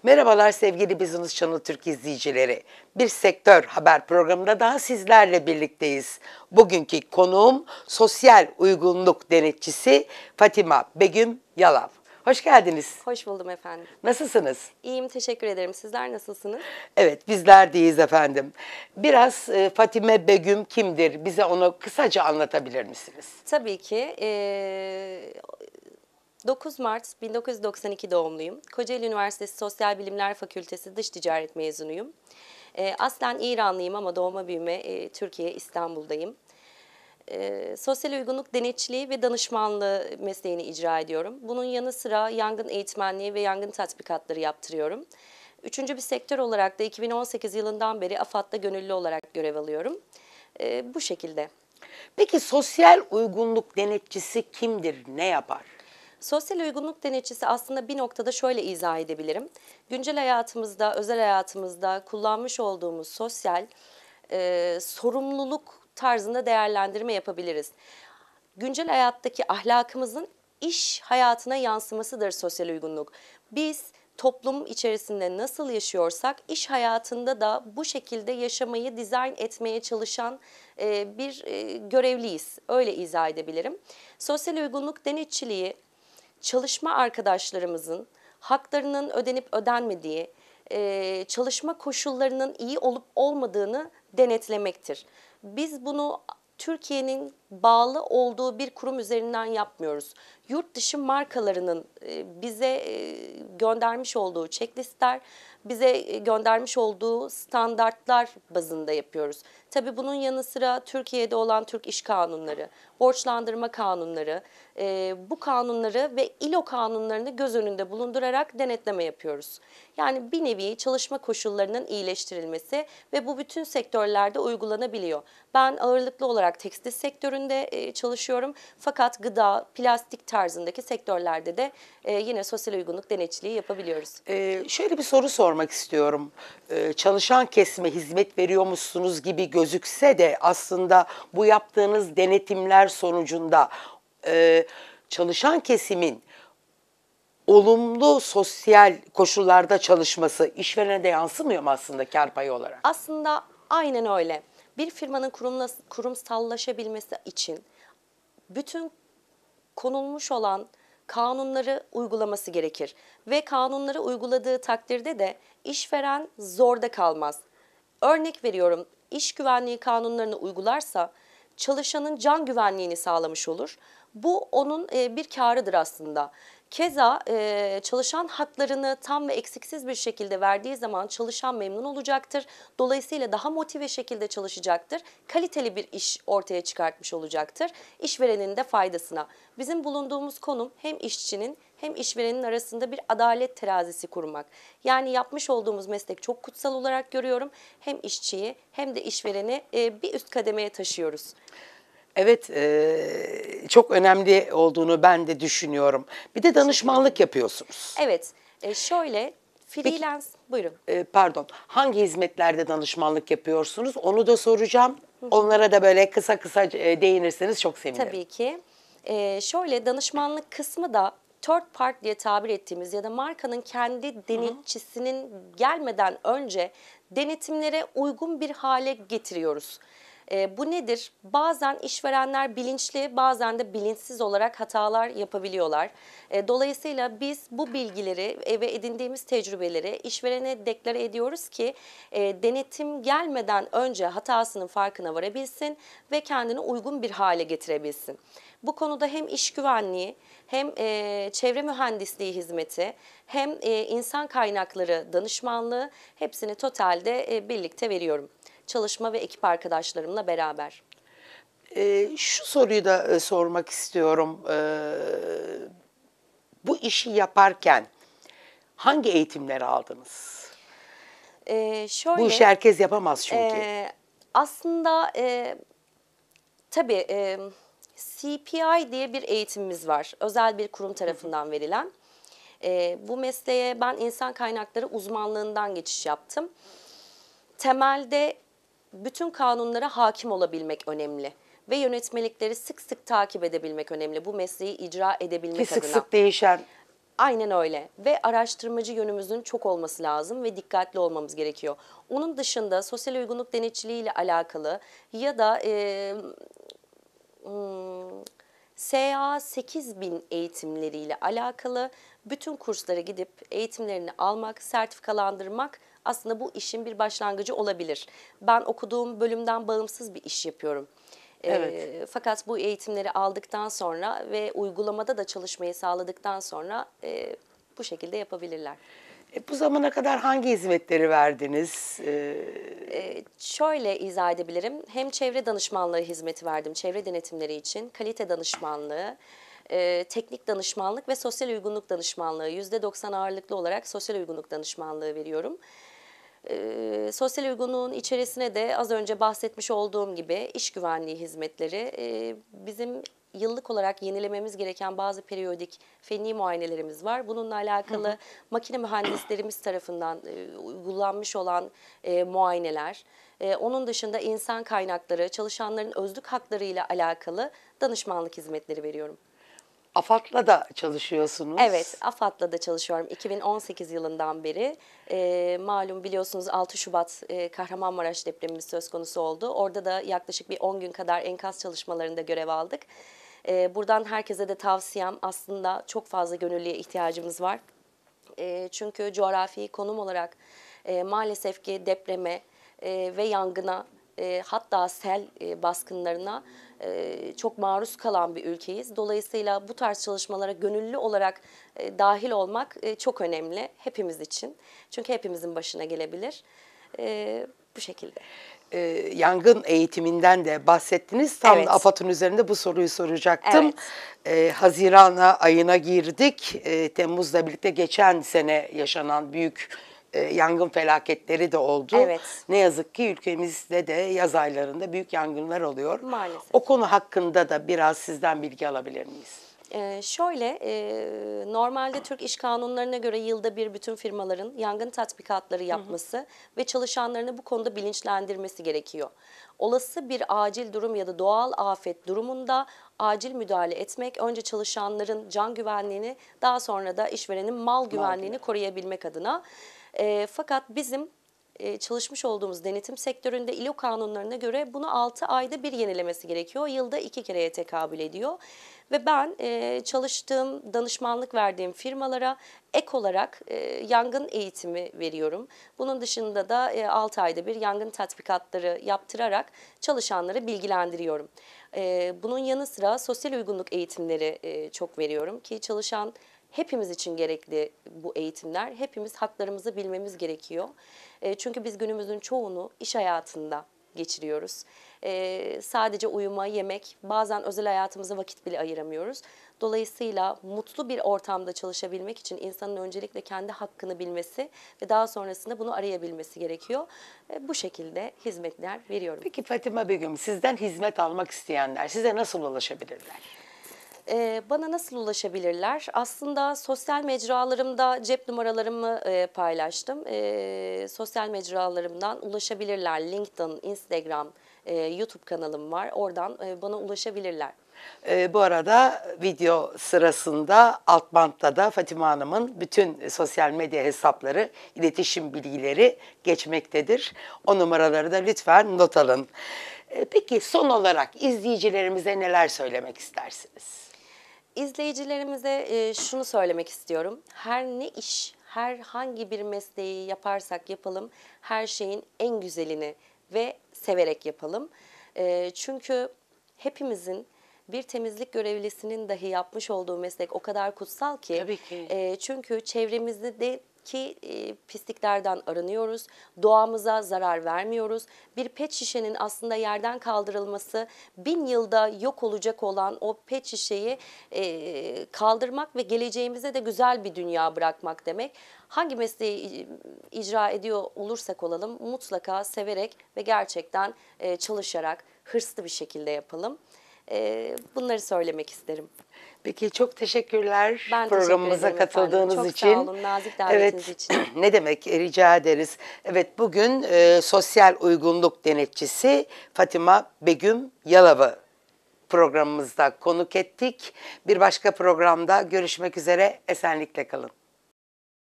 Merhabalar sevgili Business Channel Türk izleyicileri. Bir sektör haber programında daha sizlerle birlikteyiz. Bugünkü konuğum sosyal uygunluk denetçisi Fatima Begüm Yalav. Hoş geldiniz. Hoş buldum efendim. Nasılsınız? İyiyim, teşekkür ederim. Sizler nasılsınız? Evet, bizler deyiz efendim. Biraz Fatime Begüm kimdir? Bize onu kısaca anlatabilir misiniz? Tabii ki. 9 Mart 1992 doğumluyum. Kocaeli Üniversitesi Sosyal Bilimler Fakültesi Dış Ticaret mezunuyum. Aslen İranlıyım ama doğma büyüme Türkiye, İstanbul'dayım. Sosyal uygunluk denetçiliği ve danışmanlığı mesleğini icra ediyorum. Bunun yanı sıra yangın eğitmenliği ve yangın tatbikatları yaptırıyorum. Üçüncü bir sektör olarak da 2018 yılından beri AFAD'da gönüllü olarak görev alıyorum. Bu şekilde. Peki sosyal uygunluk denetçisi kimdir? Ne yapar? Sosyal uygunluk denetçisi aslında bir noktada şöyle izah edebilirim. Güncel hayatımızda, özel hayatımızda kullanmış olduğumuz sosyal sorumluluk tarzında değerlendirme yapabiliriz. Güncel hayattaki ahlakımızın iş hayatına yansımasıdır sosyal uygunluk. Biz toplum içerisinde nasıl yaşıyorsak iş hayatında da bu şekilde yaşamayı dizayn etmeye çalışan bir görevliyiz. Öyle izah edebilirim. Sosyal uygunluk denetçiliği çalışma arkadaşlarımızın haklarının ödenip ödenmediği, çalışma koşullarının iyi olup olmadığını denetlemektir. Biz bunu Türkiye'nin bağlı olduğu bir kurum üzerinden yapmıyoruz. Yurt dışı markalarının bize göndermiş olduğu checklistler, bize göndermiş olduğu standartlar bazında yapıyoruz. Tabii bunun yanı sıra Türkiye'de olan Türk İş Kanunları, borçlandırma kanunları, bu kanunları ve İLO kanunlarını göz önünde bulundurarak denetleme yapıyoruz. Yani bir nevi çalışma koşullarının iyileştirilmesi ve bu bütün sektörlerde uygulanabiliyor. Ben ağırlıklı olarak tekstil sektöründe çalışıyorum fakat gıda, plastik tarzındaki sektörlerde de yine sosyal uygunluk denetçiliği yapabiliyoruz. Şöyle bir soru sormak istiyorum. Çalışan kesime hizmet veriyormuşsunuz gibi gözükse de aslında bu yaptığınız denetimler sonucunda çalışan kesimin olumlu sosyal koşullarda çalışması işverene de yansımıyor mu aslında kar payı olarak? Aslında aynen öyle. Bir firmanın kurumsallaşabilmesi için bütün konulmuş olan kanunları uygulaması gerekir. Ve kanunları uyguladığı takdirde de işveren zorda kalmaz. Örnek veriyorum, iş güvenliği kanunlarını uygularsa çalışanın can güvenliğini sağlamış olur. Bu onun bir kârıdır aslında. Keza çalışan haklarını tam ve eksiksiz bir şekilde verdiği zaman çalışan memnun olacaktır. Dolayısıyla daha motive şekilde çalışacaktır. Kaliteli bir iş ortaya çıkartmış olacaktır. İşverenin de faydasına. Bizim bulunduğumuz konum hem işçinin hem işverenin arasında bir adalet terazisi kurmak. Yani yapmış olduğumuz meslek çok kutsal olarak görüyorum. Hem işçiyi hem de işvereni bir üst kademeye taşıyoruz. Evet, çok önemli olduğunu ben de düşünüyorum. Bir de danışmanlık yapıyorsunuz. Evet, şöyle freelance, buyurun. Pardon, hangi hizmetlerde danışmanlık yapıyorsunuz? Onu da soracağım. Onlara da böyle kısa kısa değinirseniz çok sevinirim. Tabii ki. Şöyle danışmanlık kısmı da third part diye tabir ettiğimiz ya da markanın kendi denetçisinin gelmeden önce denetimlere uygun bir hale getiriyoruz. Bu nedir? Bazen işverenler bilinçli, bazen de bilinçsiz olarak hatalar yapabiliyorlar. Dolayısıyla biz bu bilgileri ve edindiğimiz tecrübeleri işverene deklare ediyoruz ki denetim gelmeden önce hatasının farkına varabilsin ve kendini uygun bir hale getirebilsin. Bu konuda hem iş güvenliği hem çevre mühendisliği hizmeti hem insan kaynakları danışmanlığı hepsini totalde birlikte veriyorum. Çalışma ve ekip arkadaşlarımla beraber. Şu soruyu da sormak istiyorum. Bu işi yaparken hangi eğitimleri aldınız? Bu işi herkes yapamaz çünkü. Aslında tabii CPI diye bir eğitimimiz var. Özel bir kurum tarafından verilen. Bu mesleğe ben insan kaynakları uzmanlığından geçiş yaptım. Temelde bütün kanunlara hakim olabilmek önemli ve yönetmelikleri sık sık takip edebilmek önemli. Bu mesleği icra edebilmek Ki sık adına. sık değişen. Aynen öyle ve araştırmacı yönümüzün çok olması lazım ve dikkatli olmamız gerekiyor. Onun dışında sosyal uygunluk denetçiliği ile alakalı ya da SA 8000 eğitimleriyle alakalı bütün kurslara gidip eğitimlerini almak, sertifikalandırmak aslında bu işin bir başlangıcı olabilir. Ben okuduğum bölümden bağımsız bir iş yapıyorum. Evet. Fakat bu eğitimleri aldıktan sonra ve uygulamada da çalışmayı sağladıktan sonra bu şekilde yapabilirler. Bu zamana kadar hangi hizmetleri verdiniz? Şöyle izah edebilirim. Hem çevre danışmanlığı hizmeti verdim, çevre denetimleri için, kalite danışmanlığı, teknik danışmanlık ve sosyal uygunluk danışmanlığı. %90 ağırlıklı olarak sosyal uygunluk danışmanlığı veriyorum. Sosyal uygunluğun içerisine de az önce bahsetmiş olduğum gibi iş güvenliği hizmetleri, bizim yıllık olarak yenilememiz gereken bazı periyodik fenli muayenelerimiz var. Bununla alakalı makine mühendislerimiz tarafından uygulanmış olan muayeneler. Onun dışında insan kaynakları, çalışanların özlük hakları ile alakalı danışmanlık hizmetleri veriyorum. AFAD'la da çalışıyorsunuz. Evet, AFAD'la da çalışıyorum 2018 yılından beri. Malum biliyorsunuz 6 Şubat Kahramanmaraş depremimiz söz konusu oldu. Orada da yaklaşık bir 10 gün kadar enkaz çalışmalarında görev aldık. Buradan herkese de tavsiyem, aslında çok fazla gönüllüye ihtiyacımız var. Çünkü coğrafi konum olarak maalesef ki depreme ve yangına, hatta sel baskınlarına çok maruz kalan bir ülkeyiz. Dolayısıyla bu tarz çalışmalara gönüllü olarak dahil olmak çok önemli hepimiz için. Çünkü hepimizin başına gelebilir. Bu şekilde. Yangın eğitiminden de bahsettiniz. Tam Evet. da AFAD'ın üzerinde bu soruyu soracaktım. Evet. Haziran ayına girdik. Temmuz'la birlikte geçen sene yaşanan büyük yangın felaketleri de oldu. Evet. Ne yazık ki ülkemizde de yaz aylarında büyük yangınlar oluyor. Maalesef. O konu hakkında da biraz sizden bilgi alabilir miyiz? Normalde Türk İş Kanunlarına göre yılda bir bütün firmaların yangın tatbikatları yapması ve çalışanlarını bu konuda bilinçlendirmesi gerekiyor. Olası bir acil durum ya da doğal afet durumunda acil müdahale etmek, önce çalışanların can güvenliğini, daha sonra da işverenin mal güvenliğini koruyabilmek adına. Fakat bizim çalışmış olduğumuz denetim sektöründe İLO kanunlarına göre bunu 6 ayda bir yenilemesi gerekiyor. Yılda 2 kereye tekabül ediyor. Ve ben çalıştığım, danışmanlık verdiğim firmalara ek olarak yangın eğitimi veriyorum. Bunun dışında da 6 ayda bir yangın tatbikatları yaptırarak çalışanları bilgilendiriyorum. Bunun yanı sıra sosyal uygunluk eğitimleri çok veriyorum ki çalışan hepimiz için gerekli bu eğitimler. Hepimiz haklarımızı bilmemiz gerekiyor. Çünkü biz günümüzün çoğunu iş hayatında geçiriyoruz. Sadece uyuma, yemek, bazen özel hayatımıza vakit bile ayıramıyoruz. Dolayısıyla mutlu bir ortamda çalışabilmek için insanın öncelikle kendi hakkını bilmesi ve daha sonrasında bunu arayabilmesi gerekiyor. Bu şekilde hizmetler veriyorum. Peki Fatime Begüm, sizden hizmet almak isteyenler size nasıl ulaşabilirler? Bana nasıl ulaşabilirler? Aslında sosyal mecralarımda cep numaralarımı paylaştım. Sosyal mecralarımdan ulaşabilirler. LinkedIn, Instagram, YouTube kanalım var. Oradan bana ulaşabilirler. Bu arada video sırasında alt bantta da Fatime Hanım'ın bütün sosyal medya hesapları, iletişim bilgileri geçmektedir. O numaraları da lütfen not alın. Peki son olarak izleyicilerimize neler söylemek istersiniz? İzleyicilerimize şunu söylemek istiyorum. Her ne iş, herhangi bir mesleği yaparsak yapalım, her şeyin en güzelini ve severek yapalım. Çünkü hepimizin bir temizlik görevlisinin dahi yapmış olduğu meslek o kadar kutsal ki. Tabii ki. Çünkü çevremizdeki pisliklerden arınıyoruz, doğamıza zarar vermiyoruz. Bir pet şişenin aslında yerden kaldırılması 1000 yılda yok olacak olan o pet şişeyi kaldırmak ve geleceğimize de güzel bir dünya bırakmak demek. Hangi mesleği icra ediyor olursak olalım mutlaka severek ve gerçekten çalışarak hırslı bir şekilde yapalım. Bunları söylemek isterim. Peki çok teşekkürler Ben programımıza teşekkür ederim katıldığınız efendim. için. Çok sağ olun nazik davetiniz Evet, için. ne demek, rica ederiz. Evet, bugün sosyal uygunluk denetçisi Fatime Begüm Yalov'u programımızda konuk ettik. Bir başka programda görüşmek üzere. Esenlikle kalın.